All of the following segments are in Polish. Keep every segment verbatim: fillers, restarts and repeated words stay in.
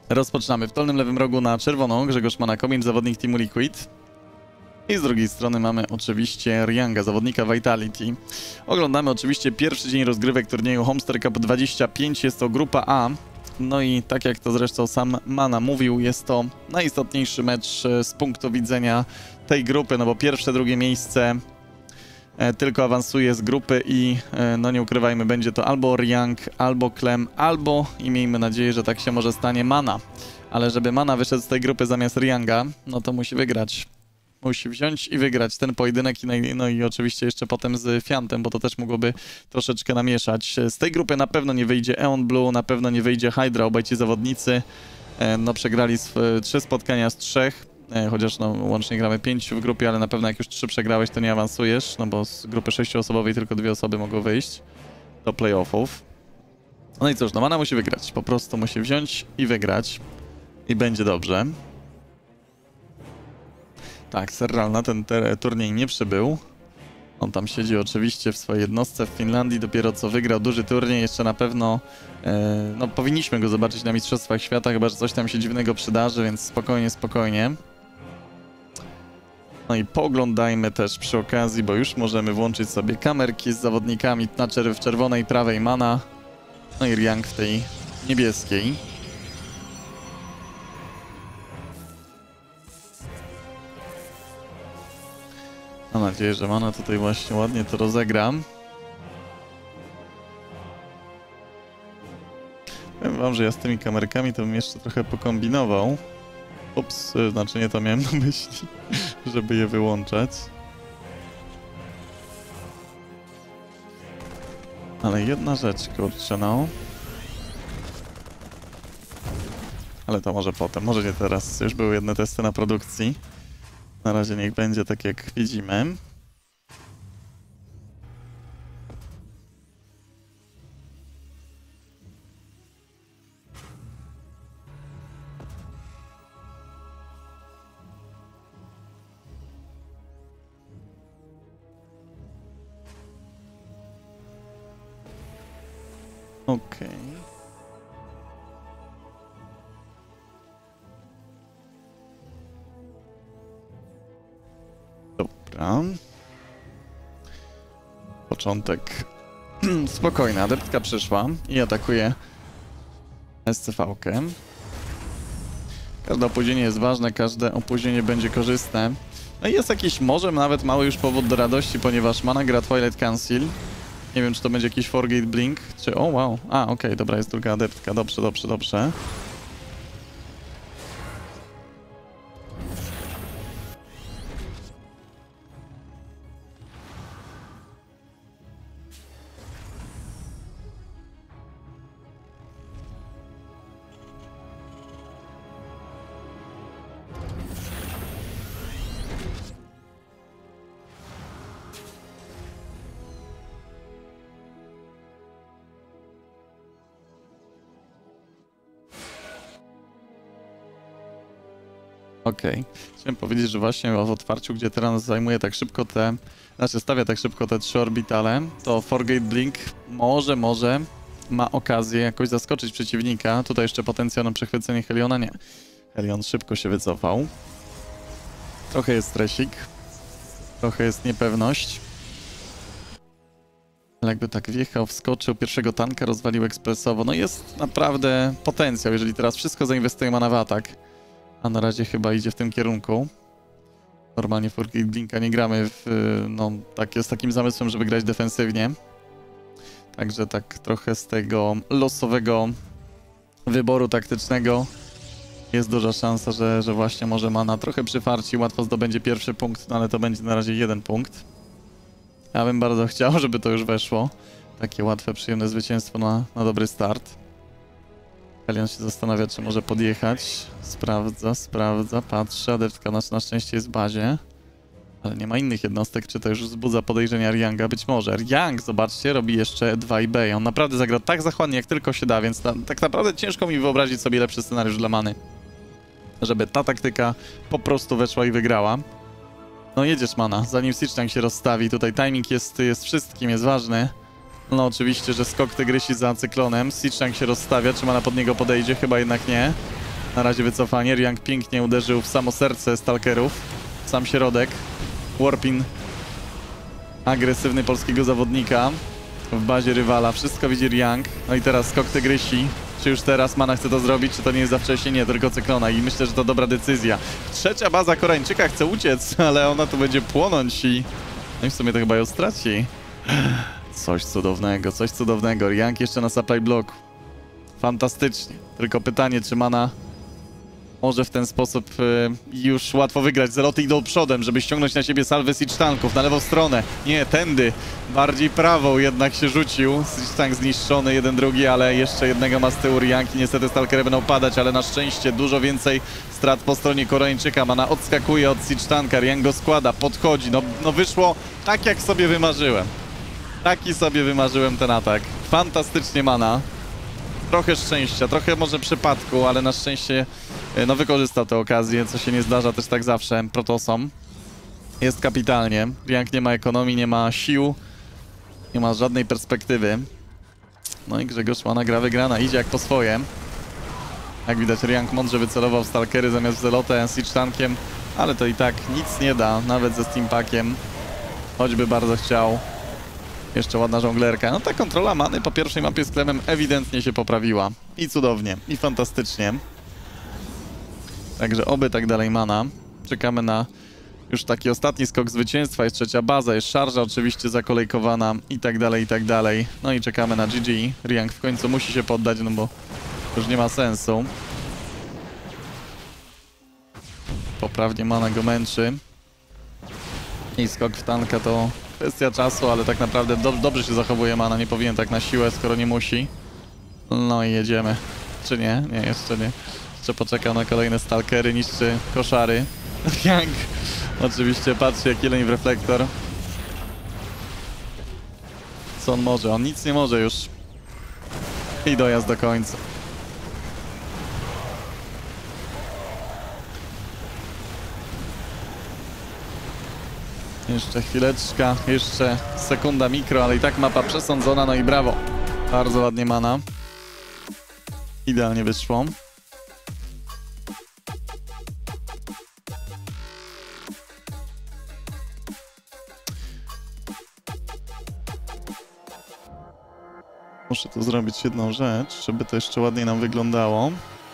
Rozpoczynamy w dolnym lewym rogu na czerwono Grzegorz Manakomin, zawodnik Teamu Liquid. I z drugiej strony mamy oczywiście Rianga, zawodnika Vitality. Oglądamy oczywiście pierwszy dzień rozgrywek turnieju Homestar Cup dwadzieścia pięć, jest to grupa A. No i tak jak to zresztą sam Mana mówił, jest to najistotniejszy mecz z punktu widzenia tej grupy, no bo pierwsze, drugie miejsce e, tylko awansuje z grupy i e, no nie ukrywajmy, będzie to albo Riang, albo Clem, albo i miejmy nadzieję, że tak się może stanie Mana. Ale żeby Mana wyszedł z tej grupy zamiast Rianga, no to musi wygrać. Musi wziąć i wygrać ten pojedynek, i no i oczywiście jeszcze potem z Fiantem, bo to też mogłoby troszeczkę namieszać. Z tej grupy na pewno nie wyjdzie Eon Blue, na pewno nie wyjdzie Hydra, obaj ci zawodnicy no przegrali trzy spotkania z trzech, chociaż no łącznie gramy pięciu w grupie, ale na pewno jak już trzy przegrałeś, to nie awansujesz, no bo z grupy sześcioosobowej tylko dwie osoby mogą wyjść do playoffów. No i cóż, no Mana musi wygrać, po prostu musi wziąć i wygrać i będzie dobrze. Tak, Serral na ten turniej nie przybył. On tam siedzi oczywiście w swojej jednostce w Finlandii, dopiero co wygrał duży turniej, jeszcze na pewno e, no powinniśmy go zobaczyć na Mistrzostwach Świata, chyba że coś tam się dziwnego przydarzy, więc spokojnie, spokojnie. No i pooglądajmy też przy okazji, bo już możemy włączyć sobie kamerki z zawodnikami na czer w czerwonej, prawej Mana, no i Riang w tej niebieskiej. Mam nadzieję, że Mana tutaj właśnie ładnie to rozegram. Powiem wam, że ja z tymi kamerkami to bym jeszcze trochę pokombinował. Ups, znaczy nie to miałem na myśli, żeby je wyłączać. Ale jedna rzecz, kurczę, no. Ale to może potem, może nie teraz. Już były jedne testy na produkcji. Na razie niech będzie tak, jak widzimy. Okej. Dobra. Początek spokojny. Adeptka przyszła i atakuje S C V-kę. Każde opóźnienie jest ważne, każde opóźnienie będzie korzystne. No i jest jakiś może nawet mały już powód do radości, ponieważ Mana gra Twilight Council. Nie wiem, czy to będzie jakiś Forgate Blink, czy... O, wow. A, okej, okay, dobra, jest druga adeptka. Dobrze, dobrze, dobrze. Okej. Okay. Chciałem powiedzieć, że właśnie w otwarciu, gdzie teraz zajmuje tak szybko te... Znaczy stawia tak szybko te trzy orbitale, to Forgate Blink może, może ma okazję jakoś zaskoczyć przeciwnika. Tutaj jeszcze potencjał na przechwycenie Heliona. Nie. Helion szybko się wycofał. Trochę jest stresik. Trochę jest niepewność. Ale jakby tak wjechał, wskoczył, pierwszego tanka rozwalił ekspresowo. No jest naprawdę potencjał, jeżeli teraz wszystko zainwestuje Mana w atak. A na razie chyba idzie w tym kierunku. Normalnie Forgate Blinka nie gramy w, no, tak, z takim zamysłem, żeby grać defensywnie. Także tak trochę z tego losowego wyboru taktycznego jest duża szansa, że, że właśnie może Mana trochę przyfarci, łatwo zdobędzie pierwszy punkt, no ale to będzie na razie jeden punkt. Ja bym bardzo chciał, żeby to już weszło. Takie łatwe, przyjemne zwycięstwo na, na dobry start. Helion się zastanawia, czy może podjechać. Sprawdza, sprawdza, patrzy. Adeptka na, na szczęście jest w bazie. Ale nie ma innych jednostek, czy to już wzbudza podejrzenia Rianga? Być może. Riang, zobaczcie, robi jeszcze dwa i B. On naprawdę zagra tak zachłannie, jak tylko się da, więc ta, tak naprawdę ciężko mi wyobrazić sobie lepszy scenariusz dla Many. Żeby ta taktyka po prostu weszła i wygrała. No jedziesz, Mana, zanim Sichtang się rozstawi. Tutaj timing jest, jest wszystkim, jest ważny. No oczywiście, że skok Tygrysi za Cyklonem. Sichtang się rozstawia, czy Mana pod niego podejdzie? Chyba jednak nie. Na razie wycofanie. Riang pięknie uderzył w samo serce stalkerów. W sam środek. Warpin agresywny polskiego zawodnika w bazie rywala. Wszystko widzi Riang. No i teraz skok tygrysi. Czy już teraz Mana chce to zrobić, czy to nie jest za wcześnie? Nie, tylko Cyklona i myślę, że to dobra decyzja. Trzecia baza Koreańczyka chce uciec, ale ona tu będzie płonąć i... No i w sumie to chyba ją straci. Coś cudownego, coś cudownego. Riang jeszcze na supply block. Fantastycznie. Tylko pytanie, czy Mana może w ten sposób y, już łatwo wygrać. Zeloty idą przodem, żeby ściągnąć na siebie salwę Siege Tanków. Na lewą stronę. Nie, tędy. Bardziej prawą jednak się rzucił. Siege Tank zniszczony, jeden, drugi, ale jeszcze jednego ma z tyłu Riang i niestety stalkery będą padać, ale na szczęście dużo więcej strat po stronie Koreańczyka. Mana odskakuje od Siege Tanka. Riang go składa, podchodzi. No, no wyszło tak, jak sobie wymarzyłem. Taki sobie wymarzyłem ten atak. Fantastycznie Mana. Trochę szczęścia, trochę może przypadku, ale na szczęście no, wykorzystał tę okazję, co się nie zdarza też tak zawsze Protosom. Jest kapitalnie. Riang nie ma ekonomii, nie ma sił, nie ma żadnej perspektywy. No i Grzegorz Mana gra wygrana, idzie jak po swoje. Jak widać, Riang mądrze wycelował w stalkery zamiast w Zelotę Siege Tankiem, ale to i tak nic nie da, nawet ze Steampackiem. Choćby bardzo chciał. Jeszcze ładna żonglerka. No ta kontrola Many po pierwszej mapie z Klemem ewidentnie się poprawiła. I cudownie, i fantastycznie. Także oby tak dalej Mana. Czekamy na już taki ostatni skok zwycięstwa. Jest trzecia baza, jest szarża oczywiście zakolejkowana i tak dalej, i tak dalej. No i czekamy na G G. Riang w końcu musi się poddać, no bo już nie ma sensu. Poprawnie Mana go męczy. I skok w tanka to kwestia czasu, ale tak naprawdę do, dobrze się zachowuje Mana. Nie powinien tak na siłę, skoro nie musi. No i jedziemy. Czy nie? Nie, jeszcze nie. Jeszcze poczekał na kolejne stalkery, niszczy koszary. Riang oczywiście patrzy jak jeleń w reflektor. Co on może? On nic nie może już. I dojazd do końca. Jeszcze chwileczka, jeszcze sekunda mikro, ale i tak mapa przesądzona, no i brawo. Bardzo ładnie Mana. Idealnie wyszło. Muszę tu zrobić jedną rzecz, żeby to jeszcze ładniej nam wyglądało.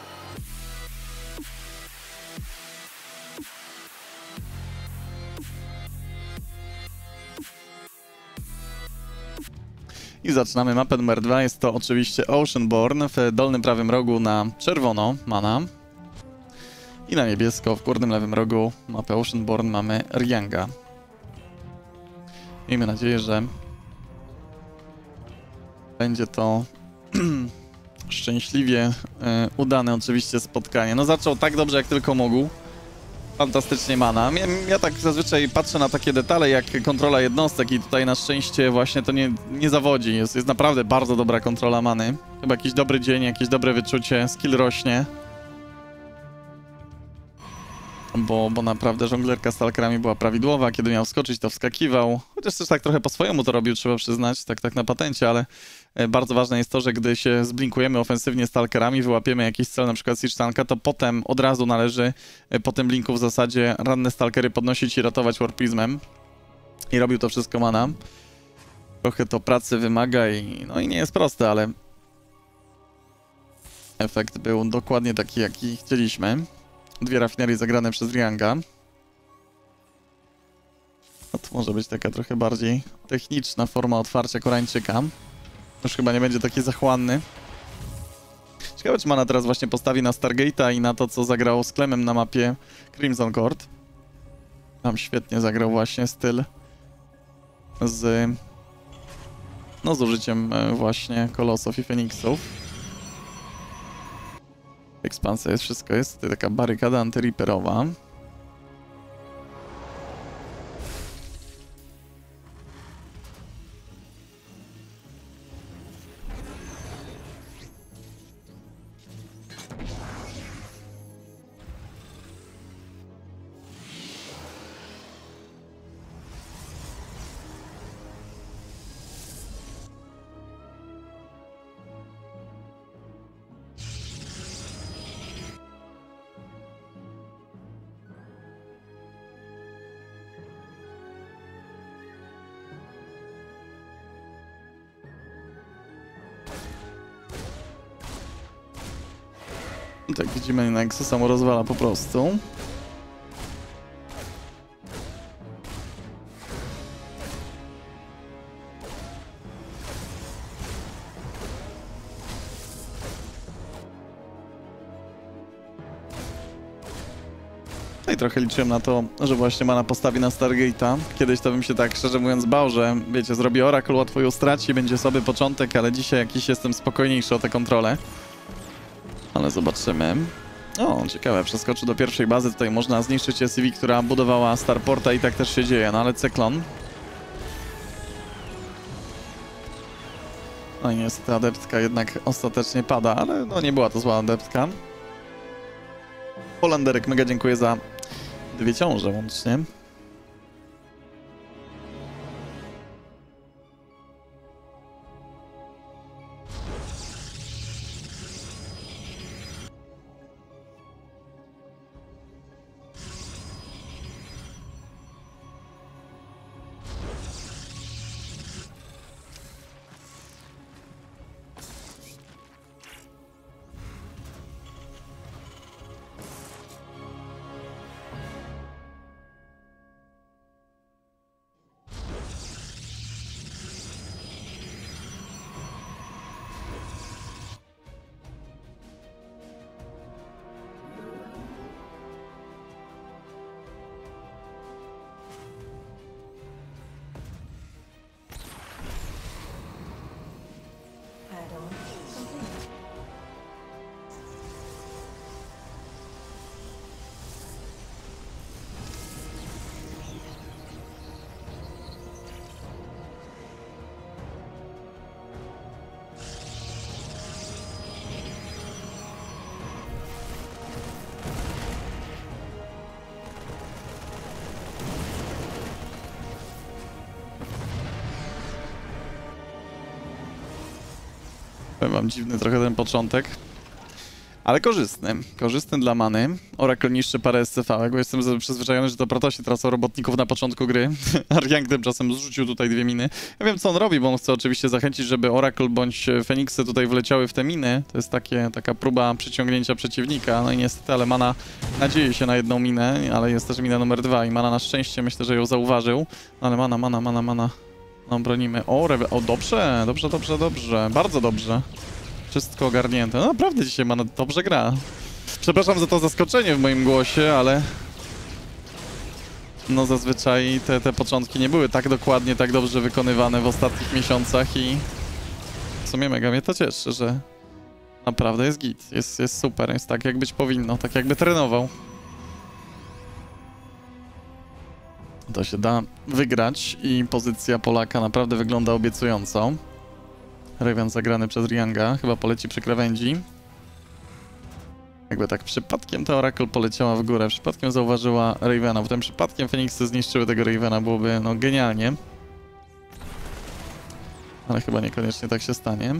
I zaczynamy mapę numer dwa. Jest to oczywiście Oceanborn. W dolnym prawym rogu na czerwono Mana. I na niebiesko w górnym lewym rogu mapy Oceanborn mamy Rianga. Miejmy nadzieję, że będzie to szczęśliwie e, udane oczywiście spotkanie. No zaczął tak dobrze jak tylko mógł. Fantastycznie Mana. Ja, ja tak zazwyczaj patrzę na takie detale jak kontrola jednostek i tutaj na szczęście właśnie to nie, nie zawodzi. Jest, jest naprawdę bardzo dobra kontrola Many. Chyba jakiś dobry dzień, jakieś dobre wyczucie, skill rośnie. Bo, bo naprawdę żonglerka z stalkerami była prawidłowa. Kiedy miał wskoczyć, to wskakiwał. Chociaż też tak trochę po swojemu to robił, trzeba przyznać, tak, tak na patencie, ale bardzo ważne jest to, że gdy się zblinkujemy ofensywnie stalkerami, wyłapiemy jakiś cel, na przykład Siege Tanka, to potem od razu należy po tym blinku w zasadzie ranne stalkery podnosić i ratować warpizmem. I robił to wszystko Mana. Trochę to pracy wymaga i no i nie jest proste, ale efekt był dokładnie taki, jaki chcieliśmy. Dwie rafinerie zagrane przez Rianga. No to może być taka trochę bardziej techniczna forma otwarcia Koreańczyka. Już chyba nie będzie taki zachłanny. Ciekawe, czy Mana teraz właśnie postawi na Stargate'a i na to, co zagrał z Klemem na mapie Crimson Court. Tam świetnie zagrał właśnie styl z... no z użyciem właśnie Kolosów i Feniksów. Ekspansja jest, wszystko jest. To taka barykada antyriperowa. Tak widzimy, Nexus samo rozwala po prostu. No i trochę liczyłem na to, że właśnie mana postawi na Stargate'a. Kiedyś to bym się tak szczerze mówiąc bał, że wiecie, zrobi Oracle, łatwo ją straci, będzie sobie początek, ale dzisiaj jakiś jestem spokojniejszy o tę kontrolę. Ale zobaczymy. O, ciekawe, przeskoczył do pierwszej bazy, tutaj można zniszczyć S C V, która budowała Starporta i tak też się dzieje, no ale Cyklon. No i niestety adeptka jednak ostatecznie pada, ale no nie była to zła adeptka. Polanderek, mega dziękuję za dwie ciąże łącznie. Powiem wam, dziwny trochę ten początek. Ale korzystny. Korzystny dla many. Oracle niszczy parę S C V, bo jestem przyzwyczajony, że to Protosi tracą robotników na początku gry. Ariang tymczasem zrzucił tutaj dwie miny. Ja wiem, co on robi, bo on chce oczywiście zachęcić, żeby Oracle bądź Feniksy tutaj wleciały w te miny. To jest takie, taka próba przyciągnięcia przeciwnika. No i niestety, ale mana nadzieje się na jedną minę, ale jest też mina numer dwa i mana na szczęście myślę, że ją zauważył. Ale mana, mana, mana, mana. No, bronimy. O, rebe... o, dobrze, dobrze, dobrze, dobrze. Bardzo dobrze. Wszystko ogarnięte. No naprawdę dzisiaj mana dobrze gra. Przepraszam za to zaskoczenie w moim głosie, ale... No zazwyczaj te, te początki nie były tak dokładnie, tak dobrze wykonywane w ostatnich miesiącach i... W sumie mega mnie to cieszy, że... Naprawdę jest git. Jest, jest super. Jest tak, jak być powinno. Tak, jakby trenował. To się da wygrać i pozycja Polaka naprawdę wygląda obiecująco. Raven zagrany przez Rianga chyba poleci przy krawędzi. Jakby tak przypadkiem ta Oracle poleciała w górę, przypadkiem zauważyła Ravena, potem przypadkiem Feniksy zniszczyły tego Ravena, byłoby no genialnie. Ale chyba niekoniecznie tak się stanie.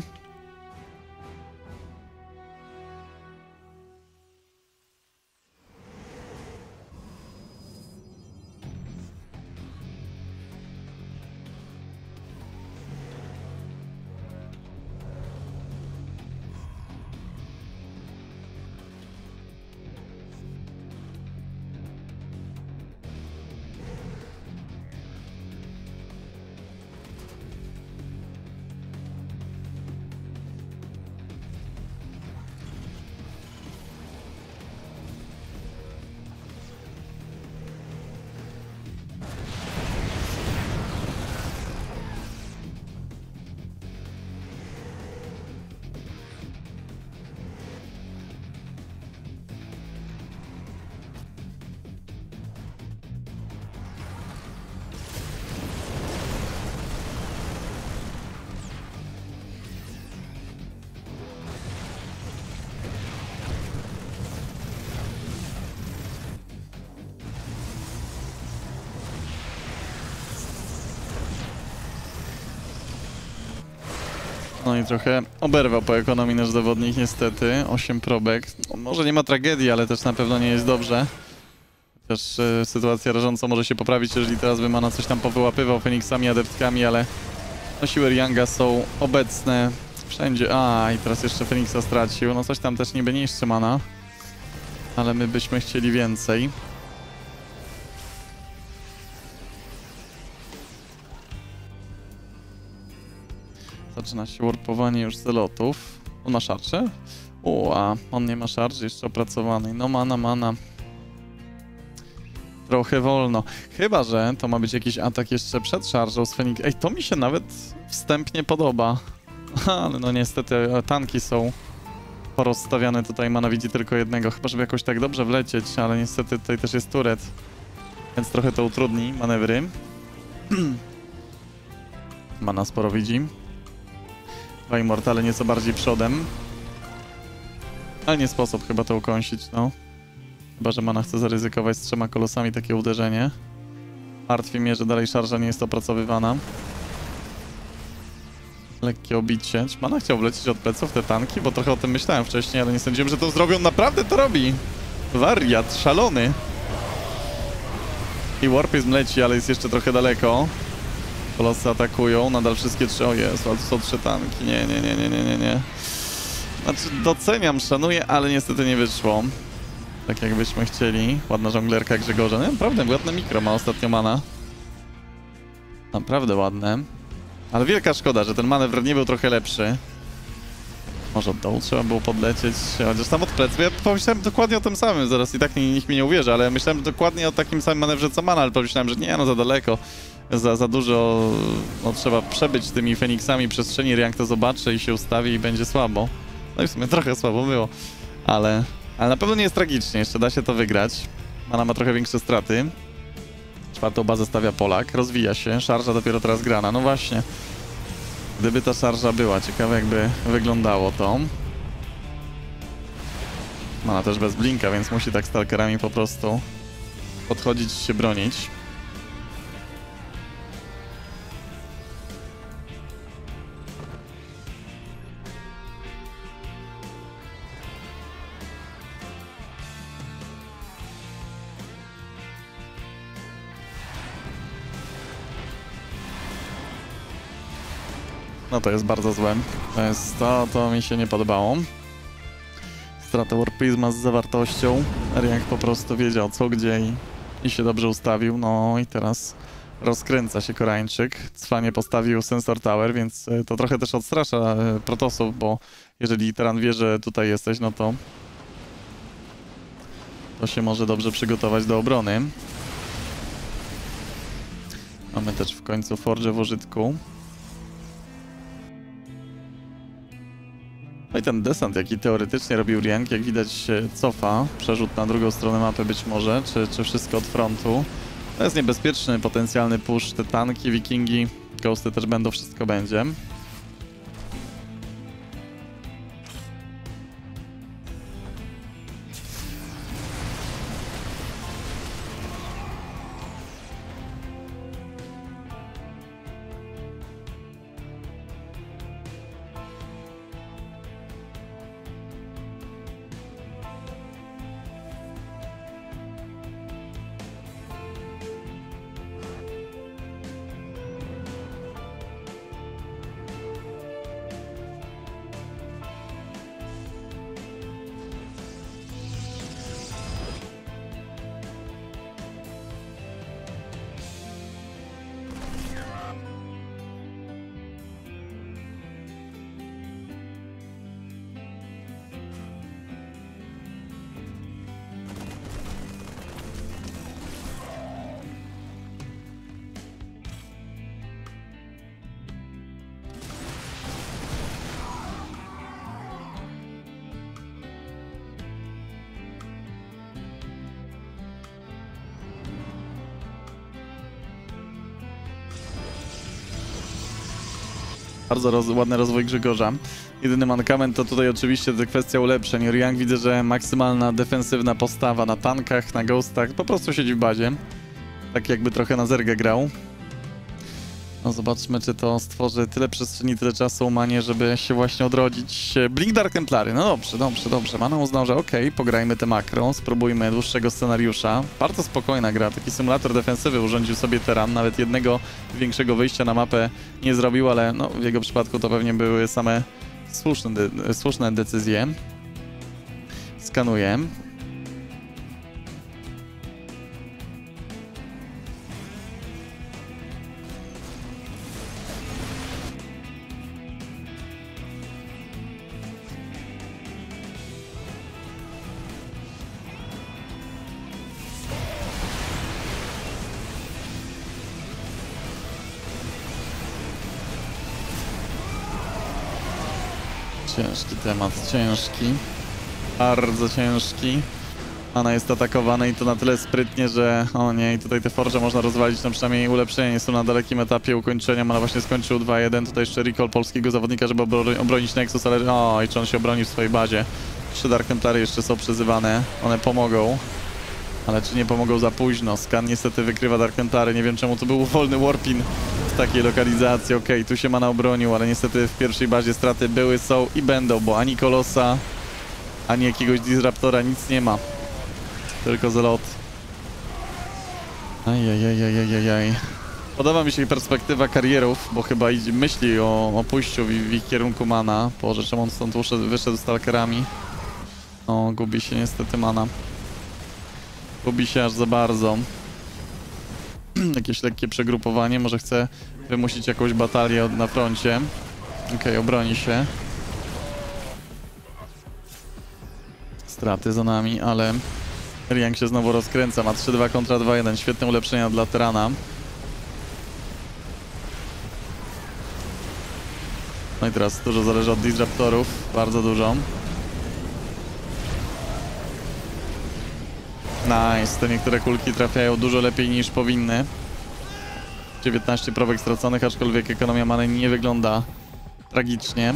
No i trochę oberwał po ekonomii nasz zawodnik niestety. osiem probek. No, może nie ma tragedii, ale też na pewno nie jest dobrze. Chociaż e, sytuacja rażąco może się poprawić, jeżeli teraz by Mana coś tam powyłapywał Feniksami, adeptkami, ale no, siły Rianga są obecne Wszędzie. A, i teraz jeszcze Feniksa stracił. No coś tam też niby niszczy mana. Ale my byśmy chcieli więcej. Zaczyna się warpowanie już zelotów. On ma szarże? O, a on nie ma szarży jeszcze opracowanej. No mana, mana. Trochę wolno. Chyba że to ma być jakiś atak jeszcze przed szarżą z Feniks. Ej, to mi się nawet wstępnie podoba. Ale no niestety tanki są porozstawiane tutaj. Mana widzi tylko jednego. Chyba żeby jakoś tak dobrze wlecieć, ale niestety tutaj też jest turet. Więc trochę to utrudni manewry. Mana sporo widzi. Dwa Immortale nieco bardziej przodem. Ale nie sposób chyba to ukąsić, no. Chyba że Mana chce zaryzykować z trzema kolosami takie uderzenie. Martwi mnie, że dalej szarża nie jest opracowywana. Lekkie obicie. Czy Mana chciał wlecieć od pleców te tanki? Bo trochę o tym myślałem wcześniej, ale nie sądziłem, że to zrobią. Naprawdę to robi! Wariat, szalony. I Warpizm leci, ale jest jeszcze trochę daleko. Kolosy atakują, nadal wszystkie trzy. O Jezu, ale to są trzy tanki. Nie, nie, nie, nie, nie, nie, nie. Znaczy doceniam, szanuję, ale niestety nie wyszło. Tak jak byśmy chcieli. Ładna żonglerka Grzegorza. No naprawdę, ładne mikro ma ostatnio Mana. Naprawdę ładne. Ale wielka szkoda, że ten manewr nie był trochę lepszy. Może od dołu trzeba było podlecieć, chociaż tam od pleców. Ja pomyślałem dokładnie o tym samym, zaraz i tak nikt mi nie uwierzy, ale myślałem dokładnie o takim samym manewrze co Mana, ale pomyślałem, że nie, no za daleko. Za, za dużo, no trzeba przebyć tymi Feniksami przestrzeni, Riang to zobaczy i się ustawi i będzie słabo. No i w sumie trochę słabo było, ale, ale na pewno nie jest tragicznie, jeszcze da się to wygrać. Mana ma trochę większe straty. Czwartą bazę stawia Polak, rozwija się, szarża dopiero teraz grana, no właśnie. Gdyby ta szarża była, ciekawe jakby wyglądało to. Mana też bez blinka, więc musi tak stalkerami po prostu podchodzić i się bronić. No to jest bardzo złe. To jest to, to mi się nie podobało. Strata Warpizma z zawartością. Riang po prostu wiedział co, gdzie i, i się dobrze ustawił. No i teraz rozkręca się Koreańczyk. Cwanie postawił Sensor Tower, więc to trochę też odstrasza Protosów, bo jeżeli Teran wie, że tutaj jesteś, no to to się może dobrze przygotować do obrony. Mamy też w końcu Forge w użytku. No i ten desant, jaki teoretycznie robił Riang, jak widać się cofa. Przerzut na drugą stronę mapy być może, czy, czy wszystko od frontu. To jest niebezpieczny, potencjalny push. Te tanki, wikingi, ghosty też będą, wszystko będzie. Bardzo roz, ładny rozwój Grzegorza. Jedyny mankament to tutaj oczywiście to kwestia ulepszeń. Riang widzę, że maksymalna defensywna postawa na tankach, na ghostach, po prostu siedzi w bazie. Tak jakby trochę na zergę grał. No zobaczmy, czy to stworzy tyle przestrzeni, tyle czasu Manie, żeby się właśnie odrodzić. Blink Dark Templary, no dobrze, dobrze, dobrze. Mana uznał, że okej, okay, pograjmy te makro, spróbujmy dłuższego scenariusza. Bardzo spokojna gra, taki symulator defensywy urządził sobie Teran, nawet jednego większego wyjścia na mapę nie zrobił, ale no, w jego przypadku to pewnie były same Słuszne, de słuszne decyzje. Skanuję. Ciężki temat, ciężki. Bardzo ciężki. Mana jest atakowana i to na tyle sprytnie, że... O nie, i tutaj te forże można rozwalić, no przynajmniej ulepszenia są na dalekim etapie ukończenia. Mana właśnie skończył dwa jeden. Tutaj jeszcze recall polskiego zawodnika, żeby obro obronić Nexus, ale... O, i czy on się obroni w swojej bazie. Trzy Dark Templary jeszcze są przyzywane. One pomogą. Ale czy nie pomogą za późno? Skan niestety wykrywa Dark Templary. Nie wiem czemu to był wolny warpin w takiej lokalizacji. Okej, okay, tu się Mana obronił, ale niestety w pierwszej bazie straty były, są i będą, bo ani Kolosa, ani jakiegoś Disruptora nic nie ma. Tylko Zelot. Ajajajajajajaj. Podoba mi się perspektywa karierów, bo chyba idzie, myśli o, o pójściu w, w ich kierunku Mana. Boże, czemu on stąd wyszedł, wyszedł stalkerami? O, gubi się niestety Mana. Gubi się aż za bardzo. Jakieś lekkie przegrupowanie, może chce wymusić jakąś batalię na froncie. Okej, okay, obroni się. Straty za nami, ale Riang się znowu rozkręca, ma trzy dwa kontra dwa jeden, świetne ulepszenia dla Tyrana. No i teraz dużo zależy od Disruptorów, bardzo dużo. Nice, te niektóre kulki trafiają dużo lepiej niż powinny. dziewiętnaście probek straconych, aczkolwiek ekonomia many nie wygląda tragicznie.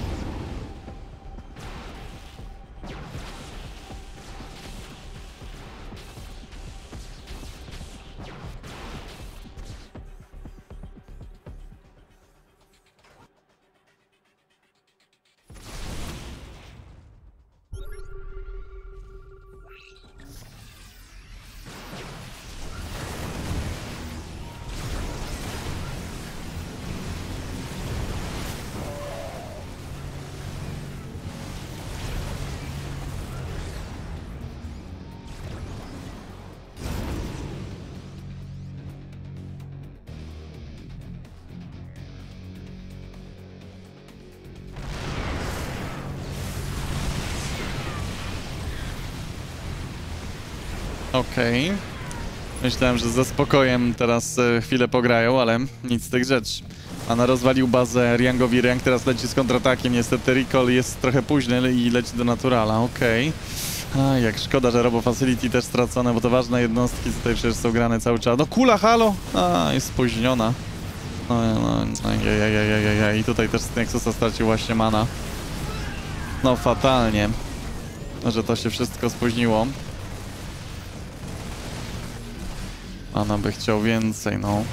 Okej. Okay. Myślałem, że ze spokojem teraz e, chwilę pograją, ale nic z tych rzeczy. Ana rozwalił bazę Riangowi. Riang teraz leci z kontratakiem. Niestety recall jest trochę późny i leci do naturala. Okej. Okay. A jak szkoda, że Robo Facility też stracone, bo to ważne jednostki tutaj przecież są grane cały czas. No kula, halo! A, jest spóźniona. No, no, no, i tutaj też z Nexusa stracił właśnie mana. No fatalnie, że to się wszystko spóźniło. Ana by chciał więcej, no.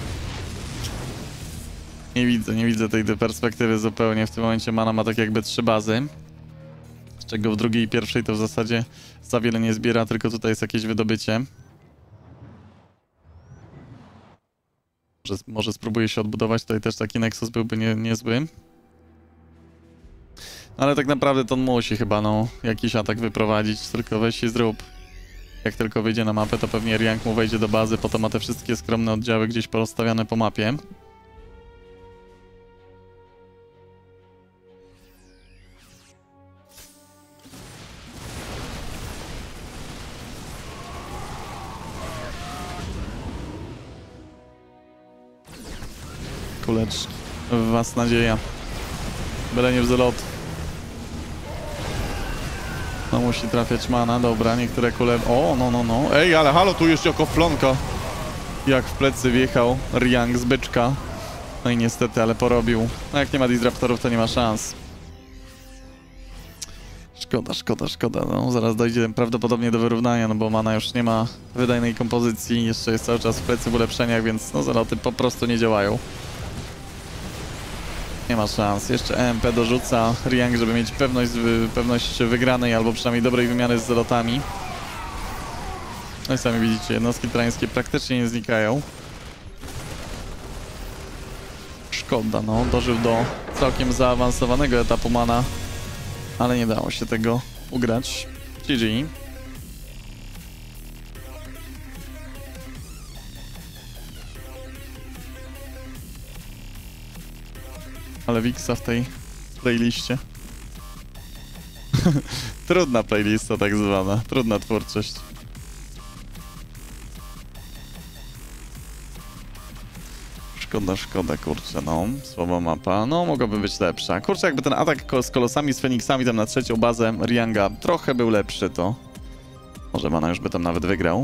Nie widzę, nie widzę tej perspektywy zupełnie. W tym momencie Mana ma tak jakby trzy bazy. Z czego w drugiej i pierwszej to w zasadzie za wiele nie zbiera, tylko tutaj jest jakieś wydobycie. Może, może spróbuję się odbudować, tutaj też taki Nexus byłby nie, niezły. Ale tak naprawdę to on musi chyba, no, jakiś atak wyprowadzić, tylko weź i zrób. Jak tylko wyjdzie na mapę, to pewnie Riang mu wejdzie do bazy, potem ma te wszystkie skromne oddziały gdzieś porozstawiane po mapie. Kuleczki, w was nadzieja. Byle nie w zalot. No musi trafiać mana, dobra, niektóre kule... O, no, no, no. Ej, ale halo, tu jeszcze jako flonka. Jak w plecy wjechał Riang z byczka. No i niestety, ale porobił. No jak nie ma Disruptorów, to nie ma szans. Szkoda, szkoda, szkoda. No, zaraz dojdzie prawdopodobnie do wyrównania, no bo mana już nie ma wydajnej kompozycji. Jeszcze jest cały czas w plecy w ulepszeniach, więc no zaloty po prostu nie działają. Nie ma szans. Jeszcze E M P dorzuca Riang, żeby mieć pewność, pewność wygranej albo przynajmniej dobrej wymiany z zalotami. No i sami widzicie, jednostki tyrańskie praktycznie nie znikają. Szkoda, no. Dożył do całkiem zaawansowanego etapu mana ale nie dało się tego ugrać. G G. Ale Wiksa w tej playliście. Trudna playlista tak zwana, trudna twórczość. Szkoda, szkoda, kurczę, no. Słaba mapa. No, mogłaby być lepsza. Kurczę, jakby ten atak z kolosami, z Feniksami tam na trzecią bazę Rianga trochę był lepszy, to może Mana już by tam nawet wygrał.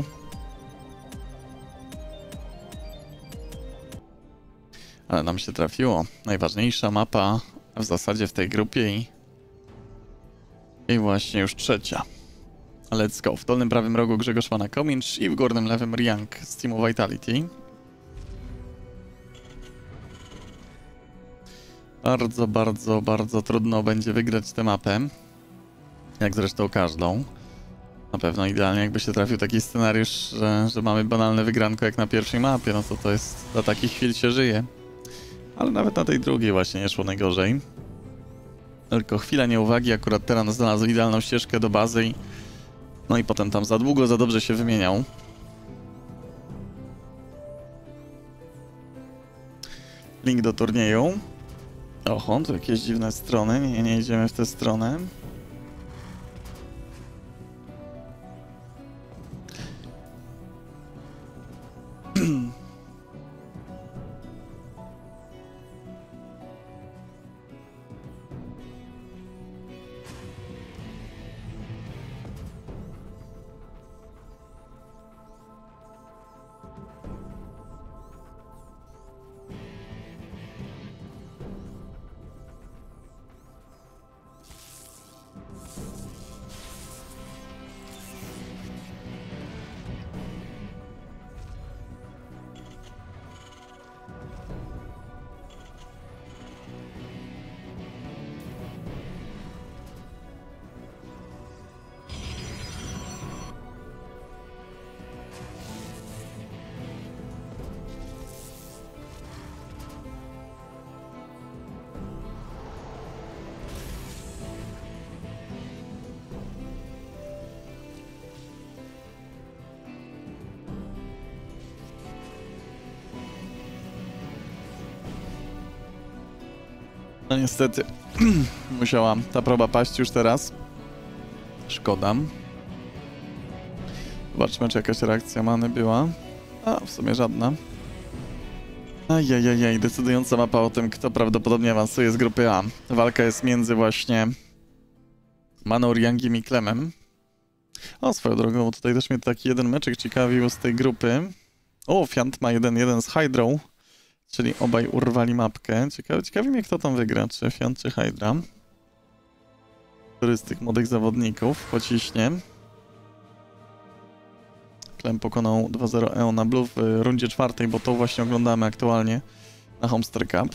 Ale nam się trafiło. Najważniejsza mapa w zasadzie w tej grupie i, i właśnie już trzecia. Let's go. W dolnym prawym rogu Grzegorz Mana-Komincz i w górnym lewym Riang z teamu Vitality. Bardzo, bardzo, bardzo trudno będzie wygrać tę mapę. Jak zresztą każdą. Na pewno idealnie jakby się trafił taki scenariusz, że, że mamy banalne wygranko jak na pierwszej mapie, no to to jest, dla takich chwil się żyje. Ale nawet na tej drugiej właśnie nie szło najgorzej. Tylko chwila nieuwagi, akurat teraz znalazł idealną ścieżkę do bazy i... No i potem tam za długo, za dobrze się wymieniał. Link do turnieju. Oho, tu jakieś dziwne strony. Nie, nie idziemy w tę stronę. No niestety, musiała ta próba paść już teraz. Szkoda. Zobaczmy, czy jakaś reakcja Many była. A, w sumie żadna. Ajajajaj, decydująca mapa o tym, kto prawdopodobnie awansuje z grupy A. Walka jest między właśnie Maną, Riangiem i Klemem. O, swoją drogą, tutaj też mnie taki jeden meczek ciekawił z tej grupy. O, Fiant ma jeden jeden z Hydrą. Czyli obaj urwali mapkę. Ciekawi, ciekawi mnie, kto tam wygra, czy Fiant, czy Hydra. Który z tych młodych zawodników pociśnie. Klem pokonał dwa zero E O na Blue w rundzie czwartej, bo to właśnie oglądamy aktualnie na Homester Cup.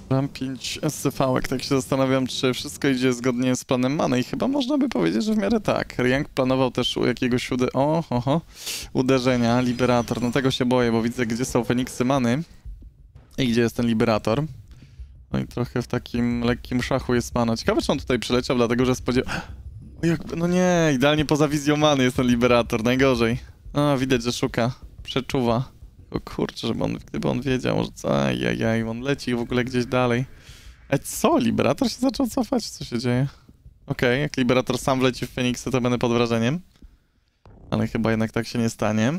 Mam pięć S C V-ek, tak się zastanawiam, czy wszystko idzie zgodnie z planem Many i chyba można by powiedzieć, że w miarę tak. Riang planował też u jakiegoś ude... o, oho, uderzenia, Liberator, no tego się boję, bo widzę, gdzie są Feniksy Many i gdzie jest ten Liberator. No i trochę w takim lekkim szachu jest Mana. Ciekawe, czy on tutaj przyleciał, dlatego że spodziewał... Jakby, no nie, idealnie poza wizją Many jest ten Liberator, najgorzej. A, widać, że szuka, przeczuwa. O kurczę, żeby on, gdyby on wiedział, może co, ajajaj, on leci w ogóle gdzieś dalej. E co, Liberator się zaczął cofać? Co się dzieje? Okej, okay, jak Liberator sam wleci w Feniksy, to będę pod wrażeniem. Ale chyba jednak tak się nie stanie.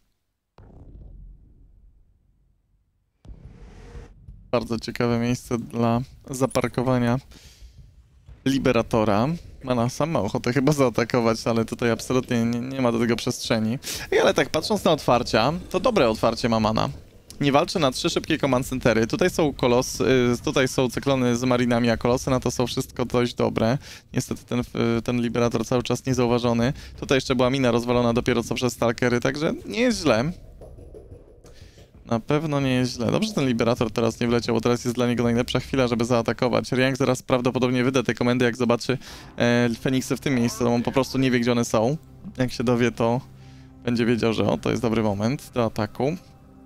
Bardzo ciekawe miejsce dla zaparkowania Liberatora. Mana sam ma ochotę chyba zaatakować, ale tutaj absolutnie nie, nie ma do tego przestrzeni. I ale tak, patrząc na otwarcia, to dobre otwarcie ma Mana. Nie walczy na trzy szybkie command centery. Tutaj są kolos, y, tutaj są cyklony z marinami, a kolosy na to są wszystko dość dobre. Niestety ten, ten Liberator cały czas niezauważony. Tutaj jeszcze była mina rozwalona dopiero co przez stalkery, także nie jest źle. Na pewno nie jest źle. Dobrze, że ten Liberator teraz nie wleciał, bo teraz jest dla niego najlepsza chwila, żeby zaatakować. Riang zaraz prawdopodobnie wyda te komendy, jak zobaczy e, Feniksy w tym miejscu, no on po prostu nie wie, gdzie one są. Jak się dowie, to będzie wiedział, że o, to jest dobry moment do ataku.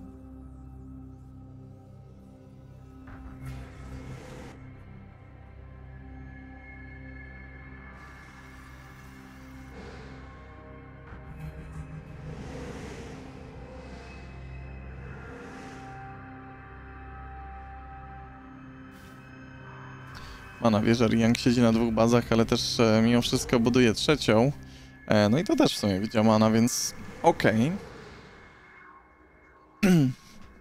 Mana wie, że Riang siedzi na dwóch bazach, ale też e, mimo wszystko buduje trzecią. E, no i to też w sumie widział Mana, więc okej. Okay.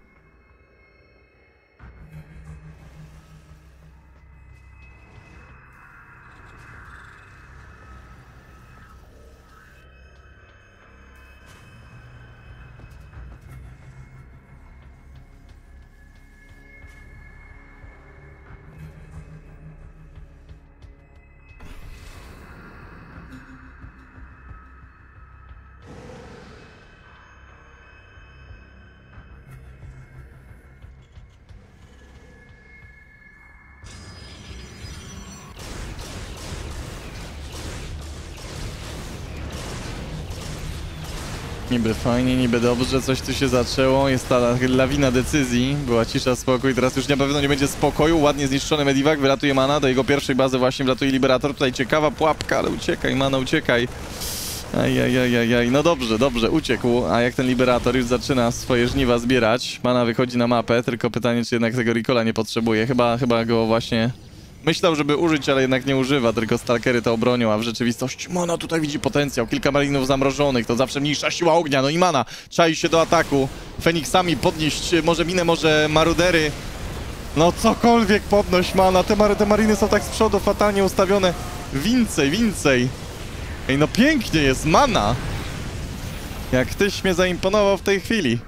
Niby fajnie, niby dobrze, coś tu się zaczęło, jest ta lawina decyzji, była cisza, spokój, teraz już na pewno nie będzie spokoju, ładnie zniszczony Medivac, wylatuje Mana, do jego pierwszej bazy właśnie wlatuje Liberator, tutaj ciekawa pułapka, ale uciekaj Mana, uciekaj. Ajajajajaj, no dobrze, dobrze, uciekł, a jak ten Liberator już zaczyna swoje żniwa zbierać, Mana wychodzi na mapę, tylko pytanie, czy jednak tego Recola nie potrzebuje, chyba, chyba go właśnie... Myślał, żeby użyć, ale jednak nie używa, tylko stalkery to obronią, a w rzeczywistości Mana tutaj widzi potencjał. Kilka marinów zamrożonych, to zawsze mniejsza siła ognia, no i Mana czai się do ataku. Feniksami podnieść może minę, może marudery. No cokolwiek podnoś Mana, te, mar te mariny są tak z przodu fatalnie ustawione. Więcej, więcej. Ej, no pięknie jest, Mana. Jak tyś mnie zaimponował w tej chwili.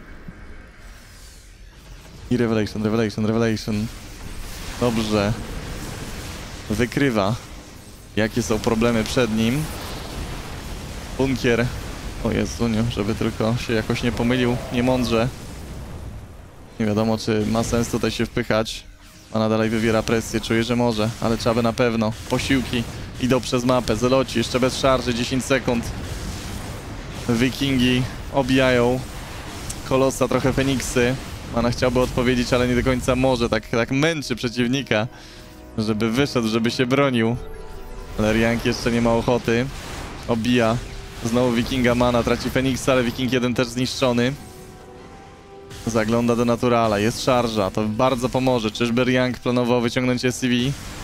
I Revelation, Revelation, Revelation. Dobrze. Wykrywa, jakie są problemy przed nim. Bunkier. O Jezuniu, żeby tylko się jakoś nie pomylił, niemądrze. Nie wiadomo, czy ma sens tutaj się wpychać. Ona dalej wywiera presję, czuje, że może, ale trzeba by na pewno. Posiłki idą przez mapę, zeloci, jeszcze bez szarży, dziesięć sekund. Wikingi obijają Kolosa, trochę Feniksy. Mana chciałby odpowiedzieć, ale nie do końca może, tak, tak męczy przeciwnika, żeby wyszedł, żeby się bronił. Ale Riang jeszcze nie ma ochoty. Obija znowu Wikinga Mana, traci Feniksa, ale Wiking jeden też zniszczony. Zagląda do Naturala, jest szarża, to bardzo pomoże. Czyżby Riang planował wyciągnąć S C V?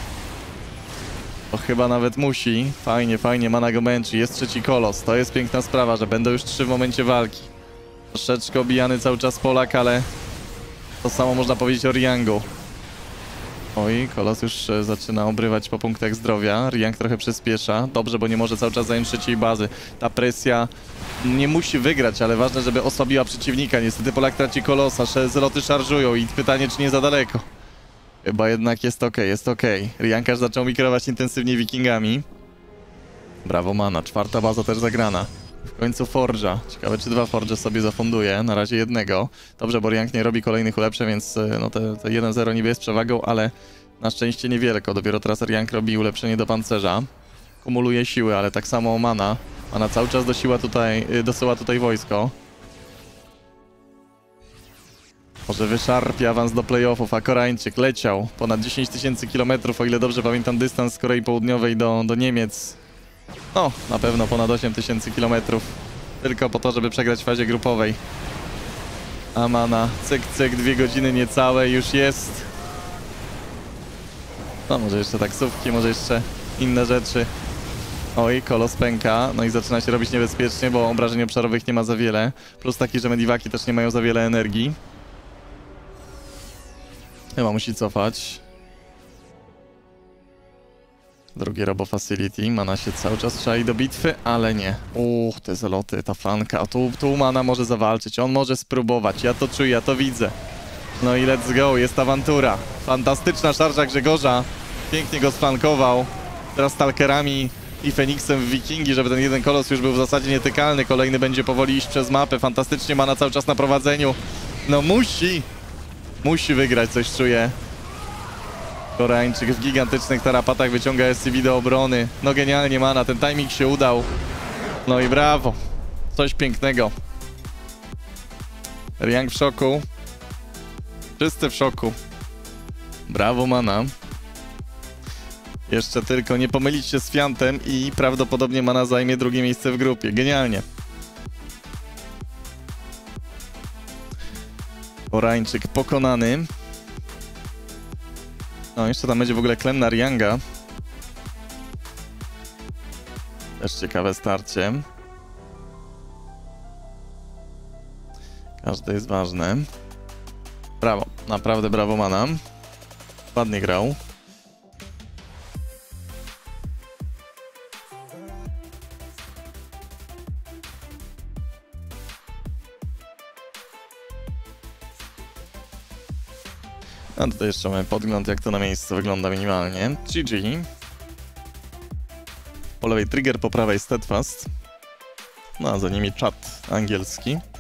To chyba nawet musi. Fajnie, fajnie, Mana go męczy. Jest trzeci kolos, to jest piękna sprawa, że będą już trzy w momencie walki. Troszeczkę obijany cały czas Polak, ale to samo można powiedzieć o Riangu. Oj, Kolos już e, zaczyna obrywać po punktach zdrowia. Riang trochę przyspiesza. Dobrze, bo nie może cały czas zająć trzeciej bazy. Ta presja nie musi wygrać, ale ważne, żeby osłabiła przeciwnika. Niestety Polak traci Kolosa, zeloty szarżują i pytanie, czy nie za daleko. Chyba jednak jest ok, jest ok. Riang aż zaczął mikrować intensywnie Wikingami. Brawo Mana, czwarta baza też zagrana. W końcu Forge'a. Ciekawe, czy dwa Forge'e sobie zafunduje. Na razie jednego. Dobrze, bo Riang nie robi kolejnych ulepszeń, więc no te, te jeden zero niby jest przewagą, ale na szczęście niewielko. Dopiero teraz Riang robi ulepszenie do pancerza. Kumuluje siły, ale tak samo mana. Mana cały czas dosiła tutaj, dosyła tutaj wojsko. Może wyszarpie awans do playoffów, a Koreańczyk leciał ponad dziesięć tysięcy kilometrów, o ile dobrze pamiętam dystans z Korei Południowej do, do Niemiec. No, na pewno ponad osiem tysięcy kilometrów. Tylko po to, żeby przegrać w fazie grupowej. A mana, cyk, cyk, dwie godziny niecałe już jest. No, może jeszcze taksówki, może jeszcze inne rzeczy. Oj, kolos pęka, no i zaczyna się robić niebezpiecznie, bo obrażeń obszarowych nie ma za wiele. Plus taki, że mediwaki też nie mają za wiele energii. Chyba musi cofać. Drugie Robo Facility. Mana się cały czas czai do bitwy, ale nie. Uch, te zaloty, ta flanka. Tu, tu Mana może zawalczyć. On może spróbować. Ja to czuję, ja to widzę. No i let's go. Jest awantura. Fantastyczna szarża Grzegorza. Pięknie go sflankował. Teraz stalkerami i Feniksem w Wikingi, żeby ten jeden kolos już był w zasadzie nietykalny. Kolejny będzie powoli iść przez mapę. Fantastycznie Mana cały czas na prowadzeniu. No musi. Musi wygrać, coś czuję. Koreańczyk w gigantycznych tarapatach wyciąga S C V do obrony. No genialnie Mana, ten timing się udał. No i brawo. Coś pięknego. Riang w szoku. Wszyscy w szoku. Brawo Mana. Jeszcze tylko nie pomylić się z Fiantem i prawdopodobnie Mana zajmie drugie miejsce w grupie. Genialnie. Koreańczyk pokonany. No, jeszcze tam będzie w ogóle klem na Rianga. Też ciekawe starcie. Każde jest ważne. Brawo, naprawdę brawo Mana. Ładnie grał. A tutaj jeszcze mamy podgląd, jak to na miejscu wygląda minimalnie. G G. Po lewej Trigger, po prawej Steadfast. No a za nimi czat angielski.